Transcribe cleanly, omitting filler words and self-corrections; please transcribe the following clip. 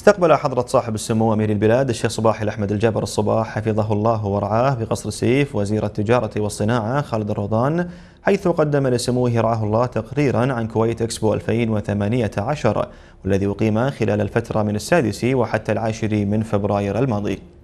استقبل حضرة صاحب السمو أمير البلاد الشيخ صباح الأحمد الجابر الصباح حفظه الله ورعاه بقصر السيف وزير التجارة والصناعة خالد الروضان، حيث قدم لسموه رعاه الله تقريرا عن كويت إكسبو 2018 والذي أقيم خلال الفترة من 6 وحتى 10 من فبراير الماضي.